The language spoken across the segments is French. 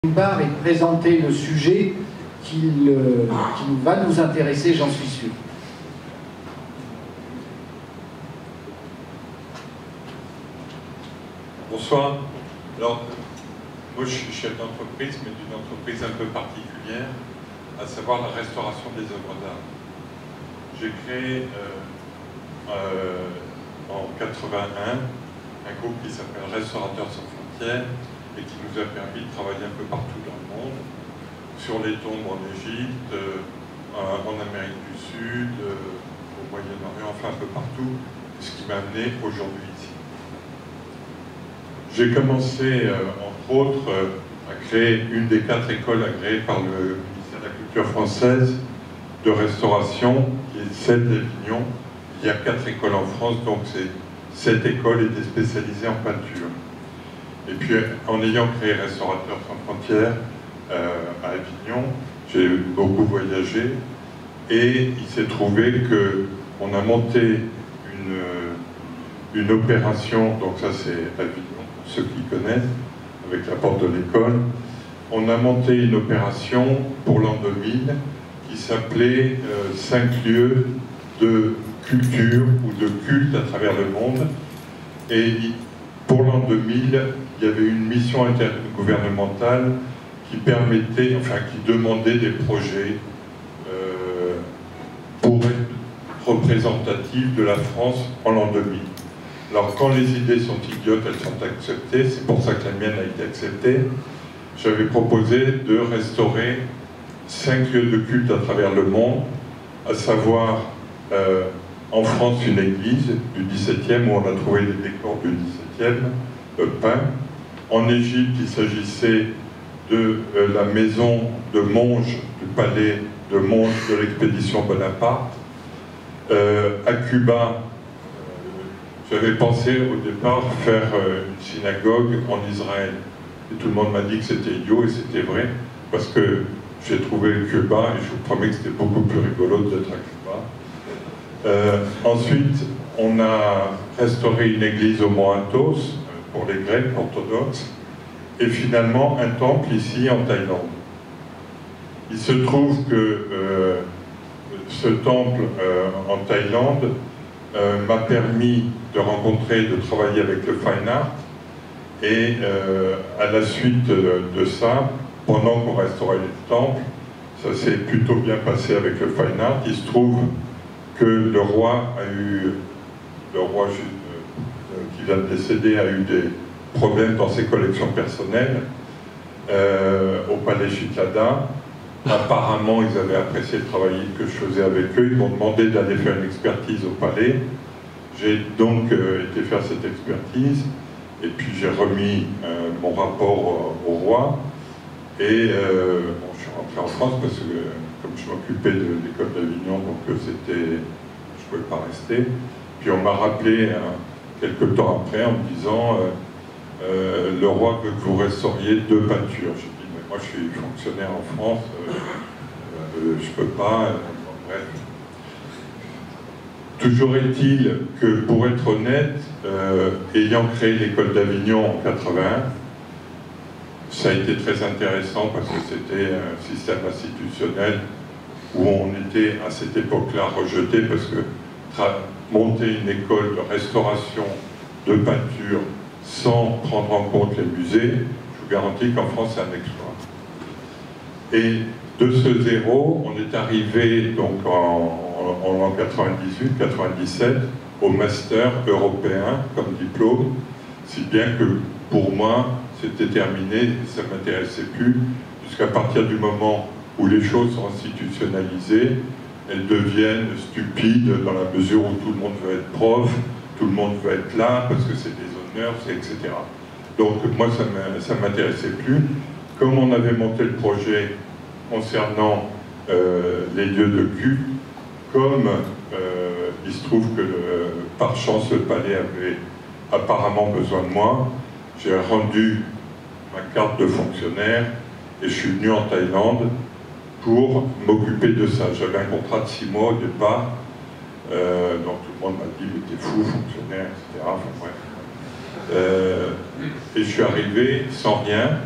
D'une part, et présenter le sujet qui va nous intéresser, j'en suis sûr. Bonsoir. Alors, moi je suis chef d'entreprise, mais d'une entreprise un peu particulière, à savoir la restauration des œuvres d'art. J'ai créé en 81 un groupe qui s'appelle Restaurateurs sans frontières et qui nous a permis de travailler un peu partout dans le monde, sur les tombes en Égypte, en Amérique du Sud, au Moyen-Orient, enfin un peu partout, ce qui m'a amené aujourd'hui ici. J'ai commencé, entre autres, à créer une des 4 écoles agréées par le ministère de la Culture française de restauration, qui est celle d'Avignon. Il y a 4 écoles en France, donc cette école était spécialisée en peinture. Et puis, en ayant créé Restaurateurs sans frontières à Avignon, j'ai beaucoup voyagé, et il s'est trouvé qu'on a monté une opération, donc ça c'est Avignon, pour ceux qui connaissent, avec la porte de l'école. On a monté une opération pour l'an 2000 qui s'appelait 5 lieux de culture ou de culte à travers le monde. Et pour l'an 2000, il y avait une mission intergouvernementale qui permettait, enfin qui demandait des projets pour être représentatifs de la France en l'an 2000. Alors quand les idées sont idiotes, elles sont acceptées, c'est pour ça que la mienne a été acceptée. J'avais proposé de restaurer 5 lieux de culte à travers le monde, à savoir en France une église du XVIIe où on a trouvé des décors du XVIIe peints. En Égypte, il s'agissait de la maison de Monge, du palais de Monge de l'expédition Bonaparte. À Cuba, j'avais pensé au départ faire une synagogue en Israël. Et tout le monde m'a dit que c'était idiot, et c'était vrai, parce que j'ai trouvé Cuba, et je vous promets que c'était beaucoup plus rigolo d'être à Cuba. Ensuite, on a restauré une église au Mont Athos, pour les Grecs orthodoxes, et finalement un temple ici en Thaïlande. Il se trouve que ce temple en Thaïlande m'a permis de rencontrer, de travailler avec le Fine Art, et à la suite de ça, pendant qu'on restaurait le temple, ça s'est plutôt bien passé avec le Fine Art. Il se trouve que le roi qui vient de décéder a eu des problèmes dans ses collections personnelles au palais Chiclada. Apparemment, ils avaient apprécié le travail que je faisais avec eux. Ils m'ont demandé d'aller faire une expertise au palais. J'ai donc été faire cette expertise, et puis j'ai remis mon rapport au roi. Et bon, je suis rentré en France parce que, comme je m'occupais de l'école d'Avignon, donc je ne pouvais pas rester. Puis on m'a rappelé quelques temps après en me disant le roi veut que vous restauriez 2 peintures. J'ai dit, mais moi je suis fonctionnaire en France, je ne peux pas. Bref. Toujours est-il que, pour être honnête, ayant créé l'école d'Avignon en 81, ça a été très intéressant parce que c'était un système institutionnel où on était à cette époque-là rejeté, parce que monter une école de restauration de peinture sans prendre en compte les musées, je vous garantis qu'en France c'est un exploit. Et de ce zéro, on est arrivé donc en 98-97 au master européen comme diplôme, si bien que pour moi c'était terminé, ça ne m'intéressait plus, jusqu'à partir du moment où les choses sont institutionnalisées, elles deviennent stupides dans la mesure où tout le monde veut être prof, tout le monde veut être là parce que c'est des honneurs, etc. Donc moi ça ne m'intéressait plus. Comme on avait monté le projet concernant les lieux de culte, comme il se trouve que par chance le palais avait apparemment besoin de moi, j'ai rendu ma carte de fonctionnaire et je suis venu en Thaïlande pour m'occuper de ça. J'avais un contrat de 6 mois au départ, donc tout le monde m'a dit mais t'es fou, fonctionnaire, etc. Enfin, bref. Et je suis arrivé sans rien,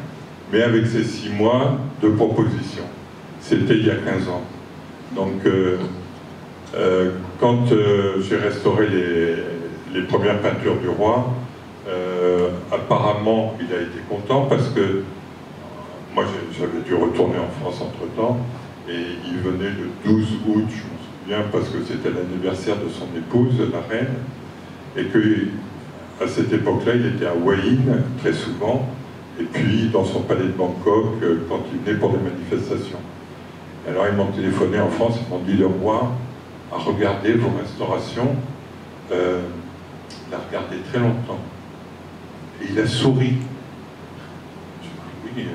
mais avec ces 6 mois de proposition. C'était il y a 15 ans. Donc, quand j'ai restauré les premières peintures du roi, apparemment, il a été content parce que moi, j'avais dû retourner en France entre-temps, et il venait le 12 août, je me souviens, parce que c'était l'anniversaire de son épouse, la reine, et qu'à cette époque-là, il était à Hue très souvent, et puis dans son palais de Bangkok, quand il venait pour des manifestations. Alors ils m'ont téléphoné en France, ils m'ont dit: le roi a regardé vos restaurations, il a regardé très longtemps, et il a souri. Je dis: oui,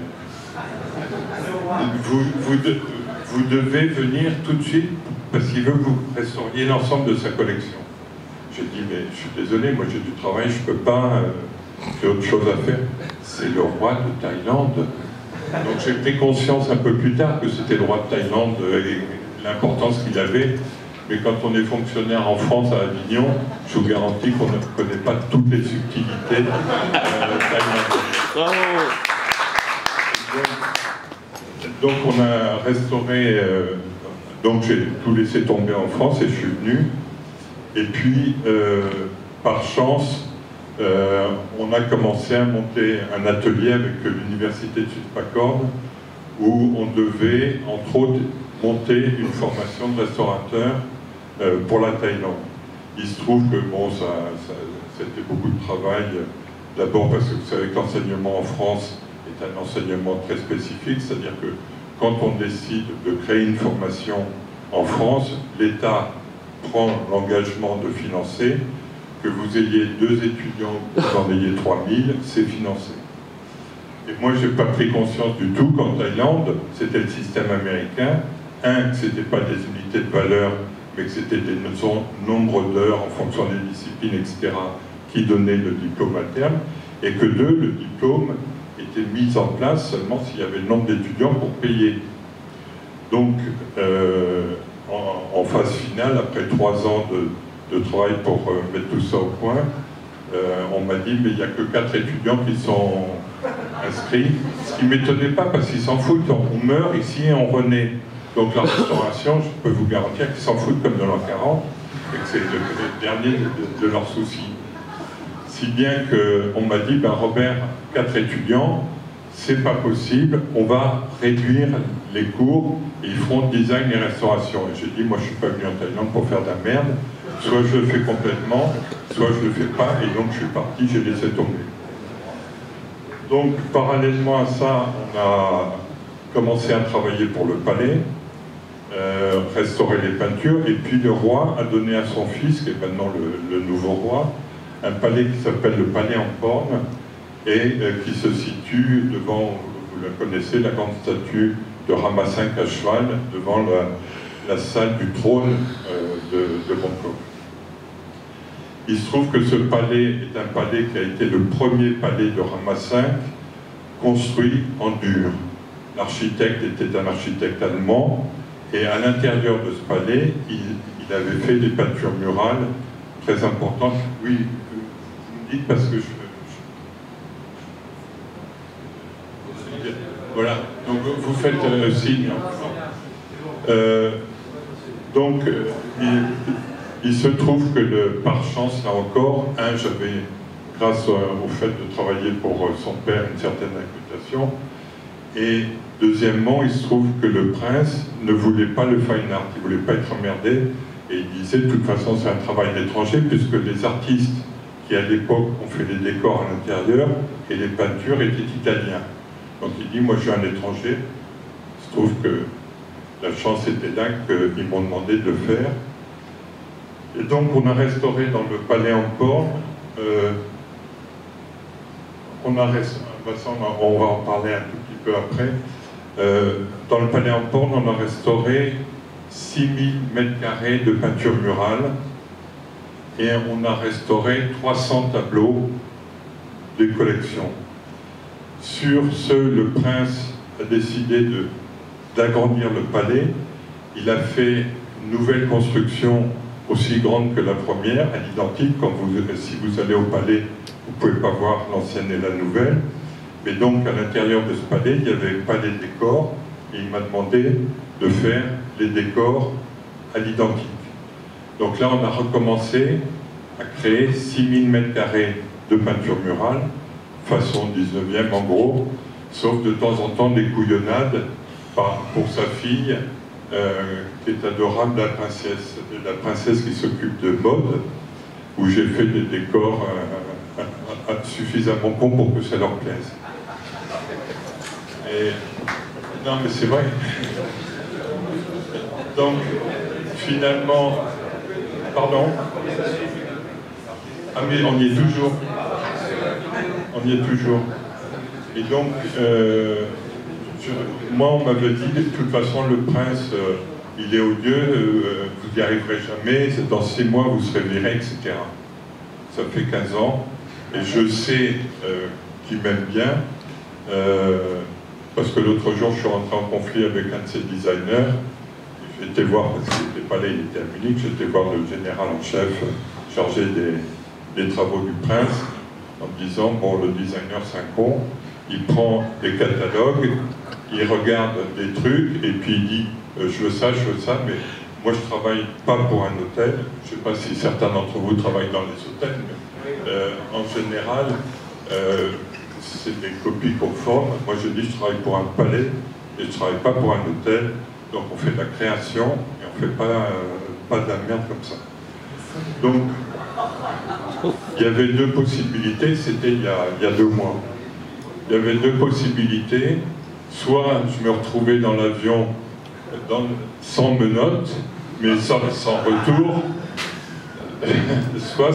vous devez venir tout de suite parce qu'il veut que vous restauriez l'ensemble de sa collection. J'ai dit: mais je suis désolé, moi j'ai du travail, je ne peux pas, j'ai autre chose à faire. C'est le roi de Thaïlande. Donc j'ai pris conscience un peu plus tard que c'était le roi de Thaïlande et l'importance qu'il avait. Mais quand on est fonctionnaire en France, à Avignon, je vous garantis qu'on ne connaît pas toutes les subtilités thaïlandaises. Donc on a restauré, donc j'ai tout laissé tomber en France et je suis venu. Et puis, par chance, on a commencé à monter un atelier avec l'université de Sudpacord où on devait, entre autres, monter une formation de restaurateur pour la Thaïlande. Il se trouve que bon, c'était beaucoup de travail, d'abord parce que vous savez que l'enseignement en France est un enseignement très spécifique, c'est-à-dire que quand on décide de créer une formation en France, l'État prend l'engagement de financer. Que vous ayez 2 étudiants, que vous en ayez 3000, c'est financé. Et moi, je n'ai pas pris conscience du tout qu'en Thaïlande, c'était le système américain. Que ce n'était pas des unités de valeur, mais que c'était des nombres d'heures en fonction des disciplines, etc., qui donnaient le diplôme à terme. Et que 2, le diplôme était mis en place seulement s'il y avait le nombre d'étudiants pour payer. Donc, en phase finale, après 3 ans de travail pour mettre tout ça au point, on m'a dit: mais il n'y a que 4 étudiants qui sont inscrits, ce qui ne m'étonnait pas parce qu'ils s'en foutent, on meurt ici et on renaît. Donc la restauration, je peux vous garantir qu'ils s'en foutent comme de l'an 40 et que c'est le dernier de leurs soucis. Si bien qu'on m'a dit: ben Robert, 4 étudiants, c'est pas possible, on va réduire les cours et ils feront design et restauration. Et j'ai dit: moi je suis pas venu en Thaïlande pour faire de la merde, soit je le fais complètement, soit je le fais pas, et donc je suis parti, j'ai laissé tomber. Donc parallèlement à ça, on a commencé à travailler pour le palais, restaurer les peintures, et puis le roi a donné à son fils, qui est maintenant le nouveau roi, un palais qui s'appelle le Palais en Porne, et qui se situe devant, vous la connaissez, la grande statue de Rama V à cheval, devant la salle du trône de Bangkok. Il se trouve que ce palais est un palais qui a été le premier palais de Rama V construit en dur. L'architecte était un architecte allemand, et à l'intérieur de ce palais, il avait fait des peintures murales très importantes. Oui, vous me dites parce que voilà, donc vous faites signe. Donc, il se trouve que par chance, là encore, j'avais, grâce au fait de travailler pour son père, une certaine réputation, et deuxièmement, il se trouve que le prince ne voulait pas le fine art, il ne voulait pas être emmerdé, et il disait: de toute façon, c'est un travail d'étranger, puisque les artistes qui, à l'époque, ont fait les décors à l'intérieur, et les peintures étaient italiens. Donc il dit: moi je suis un étranger. Il se trouve que la chance était là qu'ils m'ont demandé de le faire. Et donc on a restauré dans le palais en Porne, on va en parler un tout petit peu après. Dans le palais en Porne, on a restauré 6000 m² de peinture murale, et on a restauré 300 tableaux des collections. Sur ce, le prince a décidé d'agrandir le palais. Il a fait une nouvelle construction aussi grande que la première, à l'identique. Si vous allez au palais, vous ne pouvez pas voir l'ancienne et la nouvelle. Mais donc, à l'intérieur de ce palais, il n'y avait pas les décors, et il m'a demandé de faire les décors à l'identique. Donc là, on a recommencé à créer 6000 m² de peinture murale, façon 19e en gros, sauf de temps en temps des couillonnades pour sa fille, qui est adorable, la princesse qui s'occupe de mode, où j'ai fait des décors suffisamment bons pour que ça leur plaise. Et... non mais c'est vrai. Donc, finalement... Pardon? Ah mais on y est toujours. On y est toujours. Et donc, moi on m'avait dit, de toute façon le prince, il est odieux, vous n'y arriverez jamais, dans 6 mois vous serez viré, etc. Ça fait 15 ans, et je sais qu'il m'aime bien, parce que l'autre jour je suis rentré en conflit avec un de ses designers. J'étais voir, parce qu'il n'était pas là, il était à Munich, j'étais voir le général en chef chargé des travaux du prince, en disant, bon, le designer c'est un con, il prend des catalogues, il regarde des trucs, et puis il dit, je veux ça, mais moi je travaille pas pour un hôtel, je ne sais pas si certains d'entre vous travaillent dans les hôtels, mais en général, c'est des copies conformes. Moi je dis, je travaille pour un palais, et je ne travaille pas pour un hôtel. Donc on fait de la création et on ne fait pas de la merde comme ça. Donc, il y avait 2 possibilités, c'était il y a 2 mois. Il y avait 2 possibilités, soit je me retrouvais dans l'avion sans menottes, mais sans retour, soit